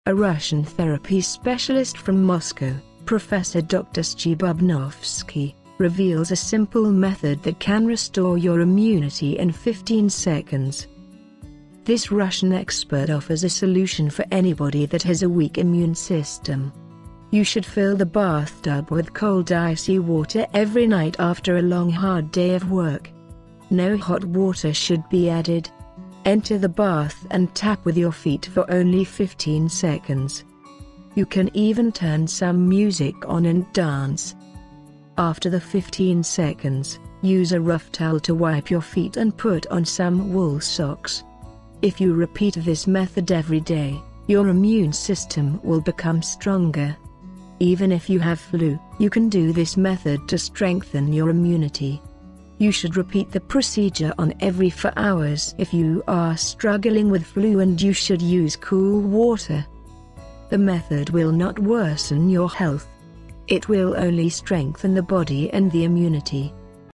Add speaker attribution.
Speaker 1: A Russian therapy specialist from Moscow, Professor Dr. Stebubnovsky, reveals a simple method that can restore your immunity in 15 seconds. This Russian expert offers a solution for anybody that has a weak immune system. You should fill the bathtub with cold icy water every night after a long hard day of work. No hot water should be added. Enter the bath and tap with your feet for only 15 seconds. You can even turn some music on and dance. After the 15 seconds, use a rough towel to wipe your feet and put on some wool socks. If you repeat this method every day, your immune system will become stronger. Even if you have flu, you can do this method to strengthen your immunity. You should repeat the procedure on every 4 hours if you are struggling with flu, and you should use cool water. The method will not worsen your health. It will only strengthen the body and the immunity.